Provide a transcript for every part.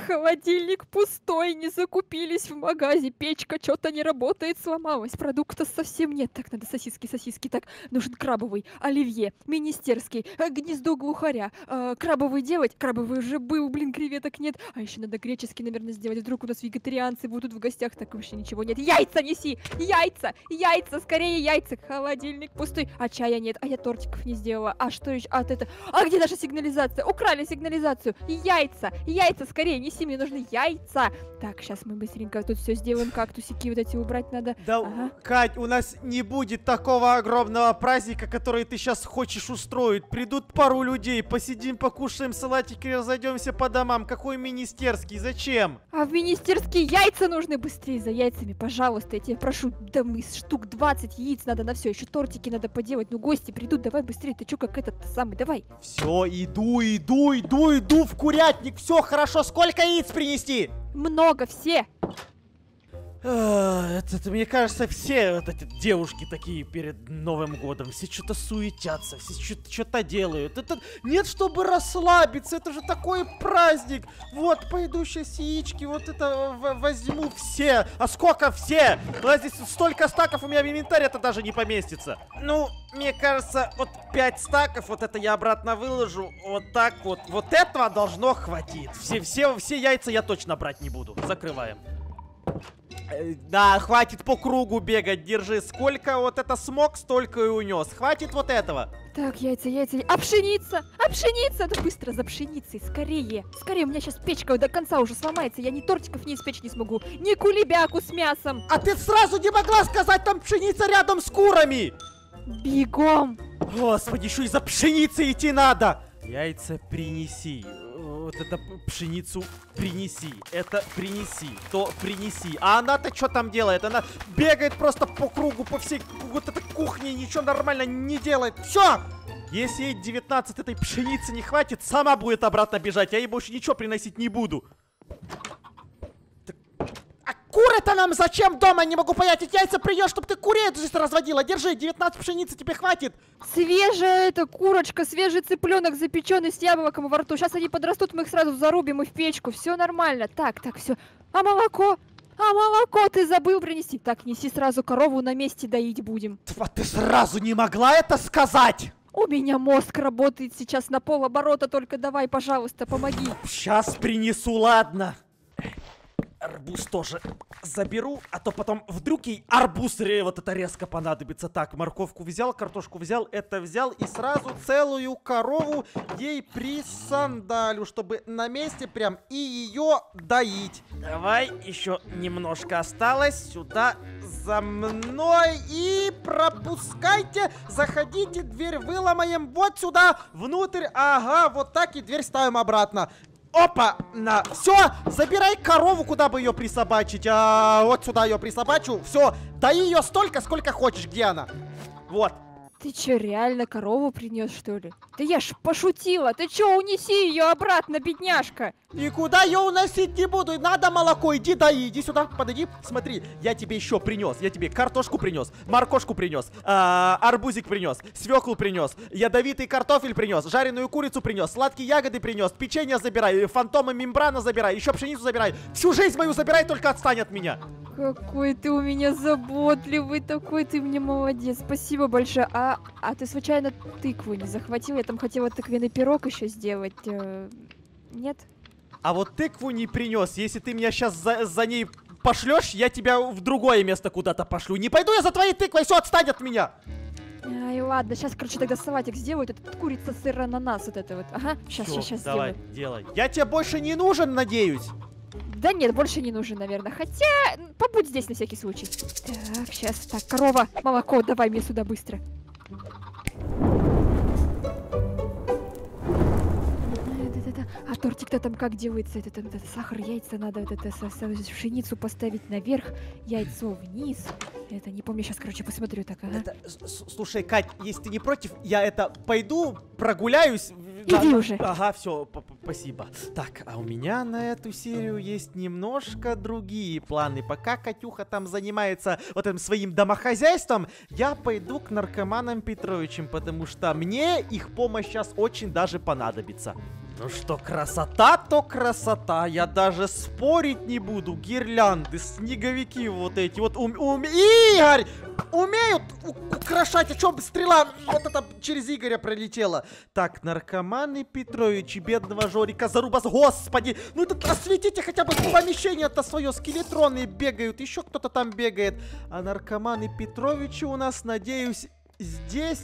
Холодильник пустой, не закупились в магазе, печка что-то не работает, сломалась, продуктов совсем нет. Так, надо сосиски, так, нужен крабовый, оливье, министерский, гнездо глухаря, крабовый делать, крабовый уже был, блин, креветок нет, а еще надо греческий, наверное, сделать, вдруг у нас вегетарианцы будут в гостях, так вообще ничего нет. Яйца неси, яйца, скорее яйца, холодильник пустой, а чая нет, а я тортиков не сделала, а что еще, а где наша сигнализация, украли сигнализацию, яйца, скорее неси, мне нужны яйца. Так, сейчас мы быстренько тут все сделаем, кактусики вот эти убрать надо. Да, ага. Кать, у нас не будет такого огромного праздника, который ты сейчас хочешь устроить. Придут пару людей, посидим, покушаем салатики, разойдемся по домам. Какой министерский, зачем? А в министерские яйца нужны, быстрее за яйцами, пожалуйста, я тебя прошу. Да мы штук 20 яиц надо на все, еще тортики надо поделать, ну гости придут, давай быстрее, ты че как этот самый, давай. Все, иду в курятник, все хорошо, сколько яиц принести? Много, все. Это, мне кажется, все вот эти девушки такие перед Новым годом, все что-то суетятся, все что-то делают. Это нет, чтобы расслабиться, это же такой праздник. Вот, пойду сейчас яички, вот это возьму все. А сколько все? Здесь столько стаков у меня в инвентаре, это даже не поместится. Ну, мне кажется, вот 5 стаков, вот это я обратно выложу, вот так вот. Вот этого должно хватить. Все яйца я точно брать не буду. Закрываем. Да, хватит по кругу бегать, держи. Сколько вот это смог, столько и унес. Хватит вот этого. Так, яйца. А пшеница? Да быстро за пшеницей, скорее. Скорее, у меня сейчас печка до конца уже сломается. Я ни тортиков не испечь не смогу, ни кулебяку с мясом. А ты сразу не могла сказать, там пшеница рядом с курами. Бегом. Господи, еще и за пшеницей идти надо. Яйца принеси. Вот это пшеницу принеси. Это принеси. То принеси. А она-то что там делает? Она бегает просто по кругу, по всей вот этой кухне, ничего нормально не делает. Все! Если ей 19 этой пшеницы не хватит, сама будет обратно бежать. Я ей больше ничего приносить не буду. Куры-то нам зачем дома? Не могу понять. Эти яйца приешь, чтобы ты курей здесь разводила. Держи, 19 пшеницы тебе хватит. Свежая эта курочка, свежий цыпленок запеченный с яблоком во рту. Сейчас они подрастут, мы их сразу зарубим и в печку. Все нормально. Так, все. А молоко? Ты забыл принести. Так, неси сразу корову, на месте доить будем. Ты сразу не могла это сказать? У меня мозг работает сейчас на полоборота, только давай, пожалуйста, помоги. Сейчас принесу, ладно. Арбуз тоже заберу, а то потом вдруг ей арбуз вот это резко понадобится. Так, морковку взял, картошку взял, это взял и сразу целую корову ей присандалю, чтобы на месте прям и ее доить. Давай, еще немножко осталось. Сюда за мной и пропускайте. Заходите, дверь выломаем вот сюда, внутрь. Ага, вот так и дверь ставим обратно. Опа, на, все, забирай корову, куда бы ее присобачить. Вот сюда ее присобачу. Все, дай ее столько, сколько хочешь. Где она? Вот. Ты че, реально корову принес, что ли? Да я ж пошутила. Ты че, унеси ее обратно, бедняжка. Никуда ее уносить не буду. Надо молоко, иди дай, иди сюда, подойди. Смотри, я тебе еще принес. Я тебе картошку принес, моркошку принес, арбузик принес, свеклу принес, ядовитый картофель принес, жареную курицу принес, сладкие ягоды принес, печенье забирай, фантомы мембрана забирай, еще пшеницу забирай. Всю жизнь мою забирай, только отстань от меня. Какой ты у меня заботливый такой, ты мне молодец. Спасибо большое. А ты случайно тыкву не захватил? Я там хотела тыквенный пирог еще сделать. Нет? А вот тыкву не принес. Если ты меня сейчас за ней пошлешь, я тебя в другое место куда-то пошлю. Не пойду я за твоей тыквой, все, отстань от меня. Ай, ладно, сейчас, короче, тогда салатик сделаю. Этот курица, сыр, ананас, вот это вот. Ага, сейчас давай, сделаю. делай. Я тебе больше не нужен, надеюсь. Да нет, больше не нужен, наверное. Хотя, побудь здесь на всякий случай. Так, сейчас, так, корова, молоко, давай мне сюда быстро. А тортик-то там как делается? Это сахар, яйца надо, пшеницу поставить наверх, яйцо вниз. Это не помню, сейчас, короче, посмотрю так, ага. Слушай, Кать, если ты не против, я пойду прогуляюсь. Иди уже. Ага, все, спасибо. Так, а у меня на эту серию есть немножко другие планы. Пока Катюха там занимается вот этим своим домохозяйством, я пойду к наркоманам Петровичам, потому что мне их помощь сейчас очень даже понадобится. Ну что, красота, то красота. Я даже спорить не буду. Гирлянды, снеговики вот эти вот. Игорь! Умеют украшать. А чё стрела вот это через Игоря пролетела? Так, наркоманы Петрович, бедного Жорика Зарубас. Господи! Ну это осветите хотя бы помещение-то свое. Скелетроны бегают. Еще кто-то там бегает. А наркоманы Петровичи у нас, надеюсь, здесь...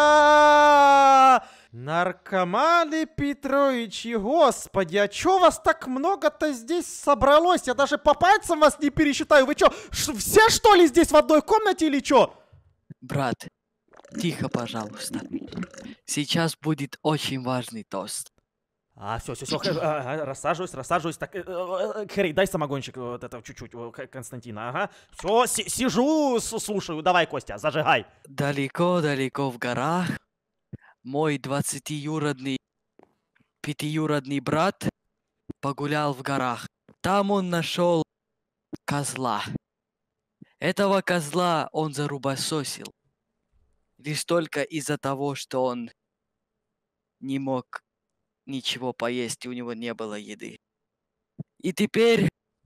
Наркоманы Петровичи, господи, а чё вас так много-то здесь собралось? Я даже по пальцам вас не пересчитаю. Вы чё, все что ли здесь в одной комнате или чё? Брат, тихо, пожалуйста. Сейчас будет очень важный тост. Все, рассаживаюсь. Так, Хэрри, дай самогончик, вот это чуть-чуть, Константина, ага. Все, сижу, слушаю, давай, Костя, зажигай. Далеко-далеко в горах мой 20-юродный, 5-юродный брат погулял в горах. Там он нашел козла. Этого козла он зарубасосил. Лишь только из-за того, что он не мог ничего поесть, и у него не было еды. И теперь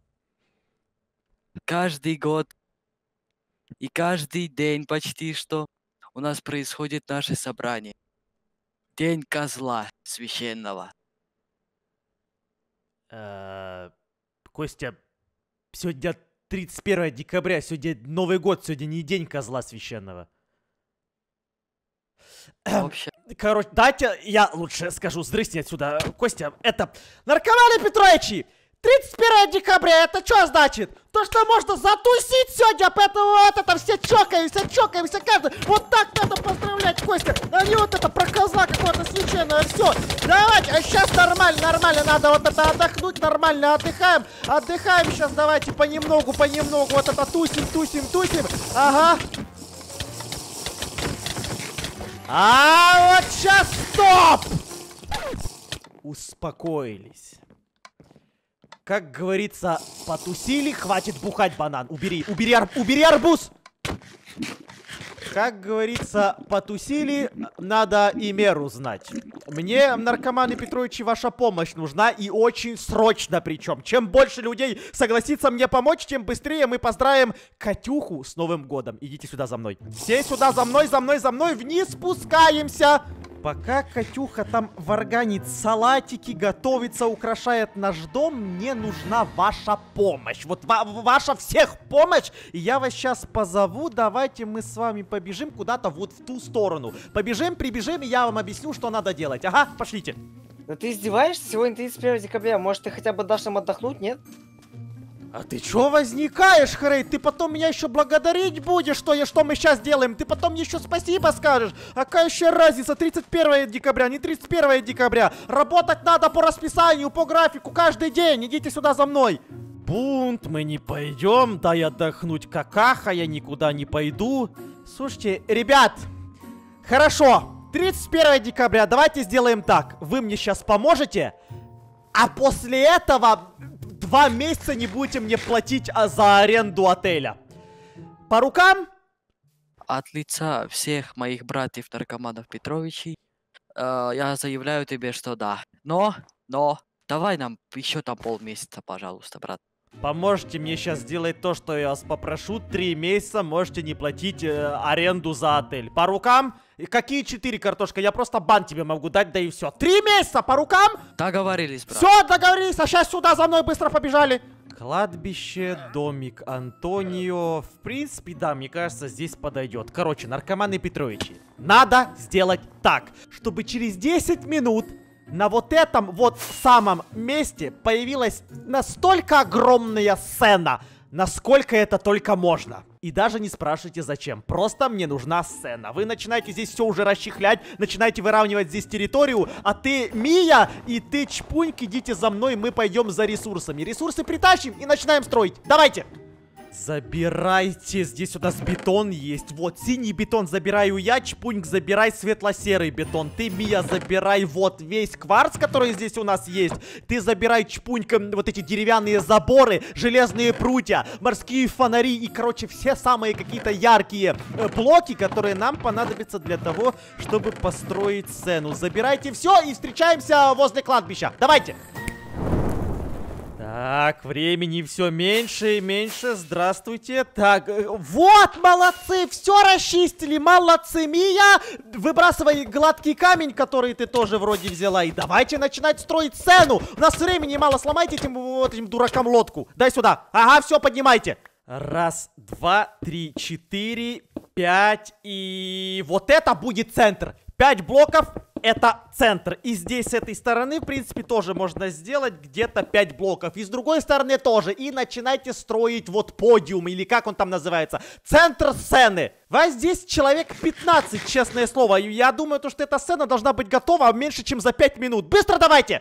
каждый год и каждый день почти что у нас происходит наше собрание. День козла священного. Костя, сегодня 31 декабря, сегодня Новый год, сегодня не день козла священного. Вообще... Короче, дайте я лучше скажу, здрасте отсюда. Костя, это... Наркоманы Петровичи! 31 декабря, это что значит? То, что можно затусить сегодня, поэтому вот это все чокаемся, каждый. Вот так надо поздравлять, Костя. А не вот это про козла какого-то священного. Все, давайте, а сейчас нормально, надо вот это отдохнуть, нормально отдыхаем сейчас, давайте понемногу, вот это тусим. Ага. А вот сейчас стоп! Успокоились. Как говорится, потусили, хватит бухать, банан. Убери арбуз! Как говорится, потусили, надо и меру знать. Мне, наркоманы Петровичи, ваша помощь нужна, и очень срочно причем. Чем больше людей согласится мне помочь, тем быстрее мы поздравим Катюху с Новым годом. Идите сюда за мной. Все сюда за мной, вниз спускаемся. Пока Катюха там варганит салатики, готовится, украшает наш дом, мне нужна ваша помощь. Вот ваша всех помощь. И я вас сейчас позову, давайте мы с вами побежим куда-то вот в ту сторону. Прибежим, и я вам объясню, что надо делать. Ага, пошлите. Да ты издеваешься? Сегодня 31 декабря. Может, ты хотя бы дашь нам отдохнуть, нет? А ты чё возникаешь, Хэрри? Ты потом меня еще благодарить будешь, что мы сейчас делаем? Ты потом мне еще спасибо скажешь? А какая еще разница? 31 декабря, не 31 декабря. Работать надо по расписанию, по графику, каждый день. Идите сюда за мной. Бунт, мы не пойдем. Дай отдохнуть, какаха, я никуда не пойду. Слушайте, ребят, хорошо. 31 декабря, давайте сделаем так. Вы мне сейчас поможете, а после этого... 2 месяца не будете мне платить за аренду отеля. По рукам? От лица всех моих братьев-наркоманов Петровичей я заявляю тебе, что да. Но, давай нам еще там полмесяца, пожалуйста, брат. Поможете мне сейчас сделать то, что я вас попрошу. 3 месяца можете не платить аренду за отель. По рукам? И какие 4, картошка? Я просто бан тебе могу дать, да и все. 3 месяца по рукам? Договорились, брат. Все, договорились, а сейчас сюда за мной быстро побежали. Кладбище, домик Антонио. В принципе, да, мне кажется, здесь подойдет. Короче, наркоманы Петровичи, надо сделать так, чтобы через 10 минут на вот этом вот самом месте появилась настолько огромная сцена, насколько это только можно. И даже не спрашивайте зачем, просто мне нужна сцена. Вы начинаете здесь все уже расчехлять, начинаете выравнивать здесь территорию, а ты, Мия, и ты, Чпуньк, идите за мной, мы пойдем за ресурсами. Ресурсы притащим и начинаем строить. Давайте! Забирайте, здесь у нас бетон есть. Вот, синий бетон забираю я, Чпуньк, забирай светло-серый бетон. Ты, Мия, забирай вот весь кварц, который здесь у нас есть. Ты забирай, Чпуньк, вот эти деревянные заборы, железные прутья, морские фонари и, короче, все самые какие-то яркие блоки, которые нам понадобятся для того, чтобы построить сцену. Забирайте все и встречаемся возле кладбища. Давайте! Так, времени все меньше и меньше. Здравствуйте. Так, вот, молодцы, все расчистили, молодцы, Мия. Выбрасывай гладкий камень, который ты тоже вроде взяла. И давайте начинать строить сцену. У нас времени мало, сломайте этим дуракам лодку. Дай сюда. Ага, все, поднимайте. Раз, два, три, четыре, пять. И вот это будет центр. 5 блоков. Это центр. И здесь с этой стороны, в принципе, тоже можно сделать где-то 5 блоков. И с другой стороны тоже. И начинайте строить вот подиум, или как он там называется. Центр сцены. Вас здесь человек 15, честное слово. Я думаю, что эта сцена должна быть готова меньше, чем за 5 минут. Быстро давайте!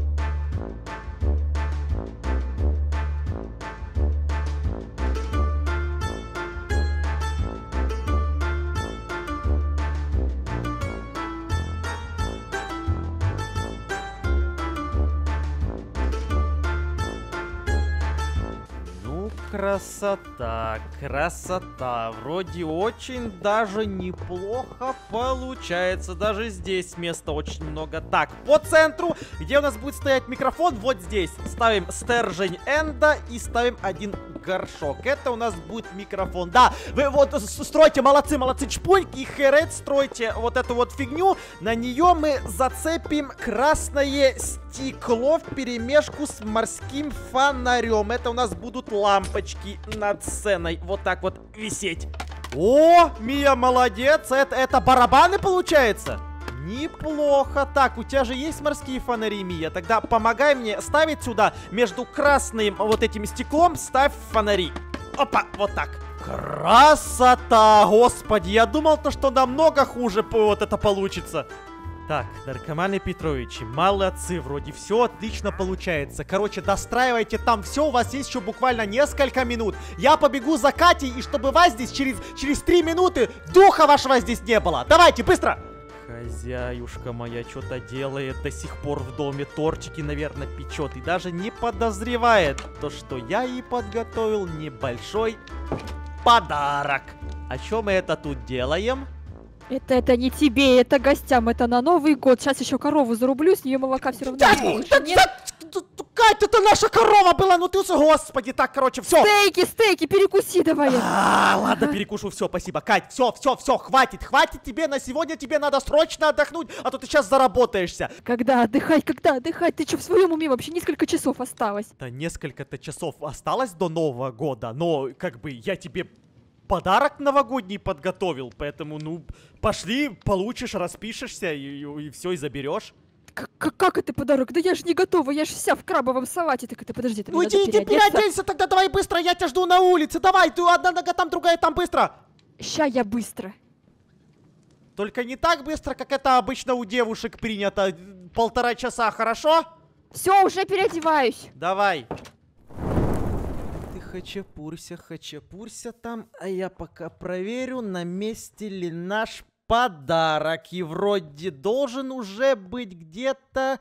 Красота, красота. Вроде очень даже неплохо получается. Даже здесь места очень много. Так, по центру, где у нас будет стоять микрофон, вот здесь. Ставим стержень энда и ставим один горшок. Это у нас будет микрофон. Да, вы вот стройте, молодцы, молодцы, Чпуньк и Хэрет, стройте вот эту вот фигню. На нее мы зацепим красное стекло вперемешку с морским фонарем. Это у нас будут лампочки над сценой. Вот так вот висеть. О, Мия, молодец. Это барабаны, получается? Неплохо. Так, у тебя же есть морские фонари, Мия. Тогда помогай мне ставить сюда между красным вот этим стеклом. Ставь фонари. Опа, вот так. Красота, господи. Я думал, что намного хуже вот это получится. Так, наркоманы Петровичи, молодцы, вроде все отлично получается. Короче, достраивайте там все, у вас есть еще буквально несколько минут. Я побегу за Катей, и чтобы вас здесь через 3 минуты духа вашего здесь не было. Давайте, быстро! Хозяюшка моя что-то делает до сих пор в доме, тортики, наверное, печет. И даже не подозревает то, что я ей подготовил небольшой подарок. А что мы это тут делаем? Это не тебе, это гостям, это на Новый год. Сейчас еще корову зарублю, с нее молока все равно не получше, нет? Катя, это наша корова была, ну ты, господи, так, короче, все. Стейки, перекуси давай. Ладно, перекушу, все, спасибо. Кать, все, хватит тебе на сегодня, тебе надо срочно отдохнуть, а то ты сейчас заработаешься. Когда отдыхать? Ты что, в своем уме вообще несколько часов осталось? Да несколько-то часов осталось до Нового года, но как бы я тебе подарок новогодний подготовил, поэтому, ну, пошли, получишь, распишешься и все, и заберешь. Как это подарок? Да я же не готова, я же вся в крабовом салате. Так это подожди, ну иди переоденься тогда, давай быстро, я тебя жду на улице, давай, ты одна нога там, другая там, быстро. Ща я быстро. Только не так быстро, как это обычно у девушек принято. 1,5 часа, хорошо? Все, уже переодеваюсь. Давай. Ты хачапурься там, а я пока проверю, на месте ли наш подарок. И вроде должен уже быть где-то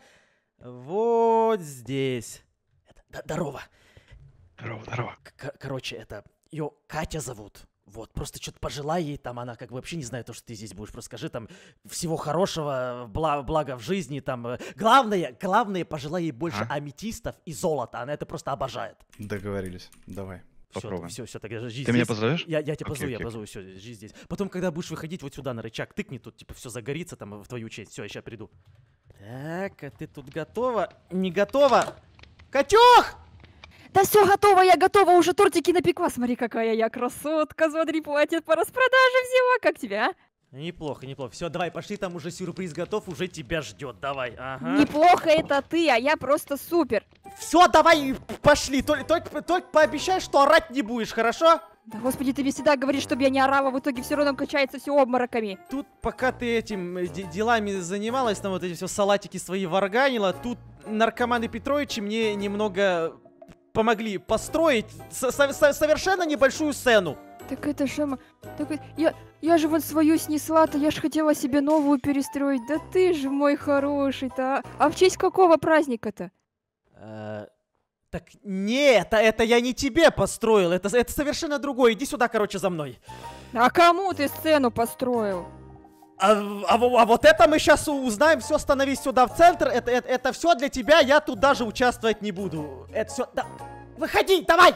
вот здесь. Здорово. Здорово. Короче, это ее Катя зовут. Вот, просто что-то пожелай ей, там, она как бы вообще не знает, что ты здесь будешь. Просто скажи там всего хорошего, блага в жизни, там. Главное, пожелай ей больше аметистов и золота. Она это просто обожает. Договорились. Давай. Попробуем. Все, тогда жди здесь. Ты меня позовешь? Я тебя позову, я позову, все, жди здесь. Потом, когда будешь выходить вот сюда на рычаг, тыкни, тут типа все загорится там в твою честь. Все, я сейчас приду. Так, а ты тут готова? Не готова? Катюх! Да все готово, я готова, уже тортики напекла. Смотри, какая я красотка, смотри, платье по распродаже взяла. Как тебя, а? Неплохо. Все, давай, пошли, там уже сюрприз готов, уже тебя ждет. Давай, ага. Неплохо это ты, а я просто супер. Все, давай, пошли. Только пообещай, что орать не будешь, хорошо? Да господи, ты мне всегда говоришь, чтобы я не орала, в итоге все равно качается все обмороками. Тут, пока ты этим делами занималась, там вот эти все салатики свои варганила, тут наркоманы Петровичи мне немного помогли построить совершенно небольшую сцену. Так это же... Так я же вот свою снесла-то, я ж хотела себе новую перестроить. Да ты же мой хороший-то. А в честь какого праздника-то? Так нет, это я не тебе построил, это совершенно другое. Иди сюда, короче, за мной. А кому ты сцену построил? А вот это мы сейчас узнаем. Все, становись сюда в центр. Это все для тебя, я тут даже участвовать не буду. Это все... Да. Выходи, давай!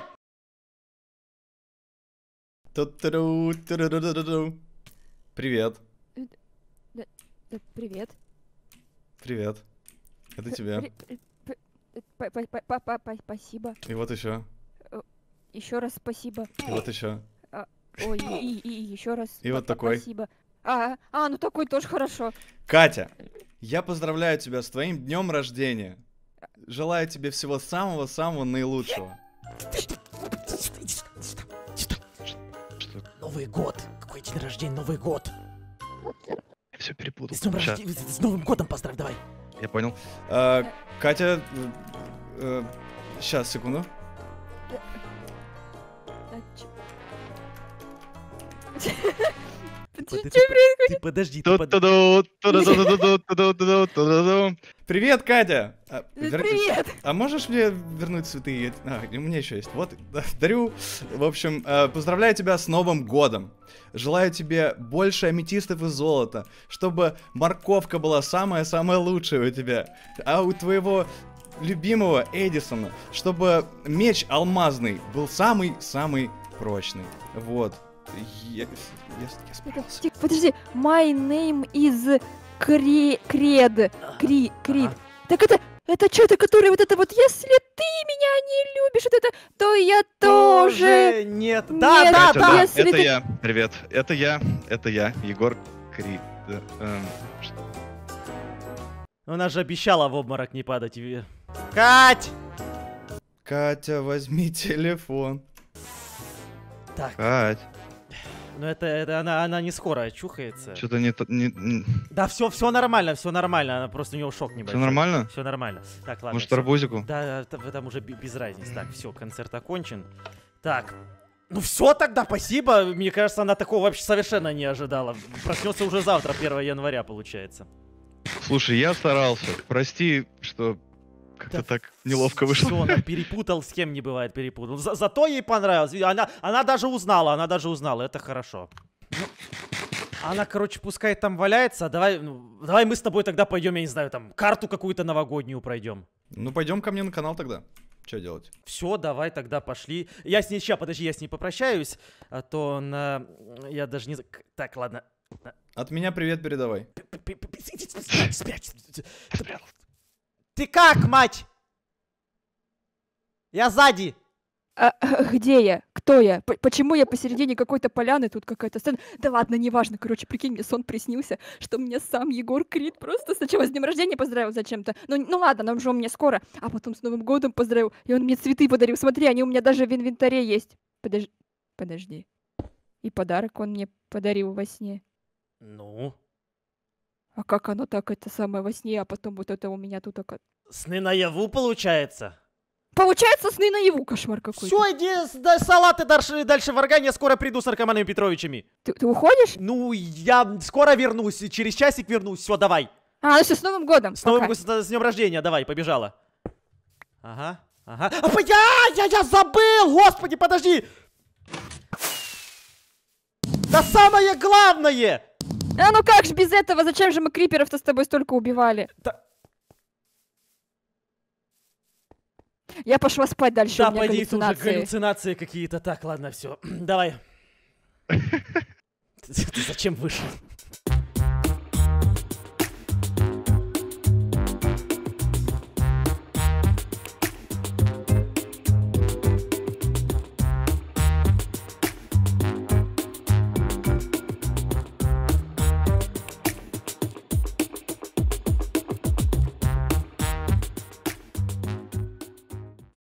Привет. Да, привет. Привет. Это тебе. Спасибо. И вот еще. Еще раз спасибо. И вот еще. Ой, и еще раз. И вот такой. Спасибо. Ну такой тоже хорошо. Катя, я поздравляю тебя с твоим днем рождения. Желаю тебе всего самого-самого наилучшего. Новый год. Какой день рождения, Новый год. Я все перепутал. С Новым годом поздравь, давай. Я понял. Катя, сейчас, секунду. Ты подожди, Привет, Катя! Привет! А можешь мне вернуть цветы? У меня еще есть. Вот, дарю. В общем, поздравляю тебя с Новым годом. Желаю тебе больше аметистов и золота, чтобы морковка была самая-самая лучшая у тебя. А у твоего любимого Эдисона, чтобы меч алмазный был самый-самый прочный. Вот. Я справился. Подожди, my name is Кред. Так это что-то, который вот это вот, если ты меня не любишь, вот это, то я тоже. Нет. Нет, Да. если Это ты- я. Привет. Это я, Егор Крид. Она же обещала в обморок не падать. Кать! Катя, возьми телефон. Так, Кать, ну это она не скоро очухается. что-то не... Да, все нормально, она просто у него шок небольшой. Все нормально? Все нормально. Так, ладно. Может, всё. арбузику? Да, там уже без разницы. Так, все, концерт окончен. Так. Ну все тогда, спасибо. Мне кажется, она такого вообще совершенно не ожидала. Проснется уже завтра, 1 января, получается. Слушай, я старался. Прости, что как-то Да так неловко вышло. Все, она перепутал, с кем не бывает перепутал. Зато ей понравилось. Она даже узнала, это хорошо. Ну, она, короче, пускай там валяется. Давай мы с тобой тогда пойдем, я не знаю, там, карту какую-то новогоднюю пройдем. Ну, пойдем ко мне на канал тогда. Что делать? Все, давай тогда пошли. Я с ней попрощаюсь, а то я даже не... Так, ладно. От меня привет передавай. Спрячь. Ты как, мать? Я сзади. Где я? Кто я? Почему я посередине какой-то поляны, тут какая-то сцена? Да ладно, неважно, короче, прикинь, мне сон приснился, что мне сам Егор Крид просто сначала с днем рождения поздравил зачем-то. Ну ладно, он же у меня скоро, а потом с Новым годом поздравил, и он мне цветы подарил. Смотри, они у меня даже в инвентаре есть. Подожди. И подарок он мне подарил во сне. Ну? А как оно так, это самое во сне, а потом вот это у меня тут... Сны наяву, получается? Получается, сны наяву, кошмар какой-то. Все, иди салаты дальше варгань, я скоро приду с наркоманами Петровичами. Ты уходишь? Ну, я скоро вернусь, через часик вернусь, все, давай. Ну все, с Новым годом. С Новым Пока. с днем рождения, давай, побежала. Ага. Я забыл, господи, подожди. Да самое главное! Ну как ж без этого? Зачем же мы криперов-то с тобой столько убивали? Да. Я пошла спать дальше, Да, у меня пойди, тут уже галлюцинации. галлюцинации какие-то. Так, ладно, все. Давай. Ты зачем вышел?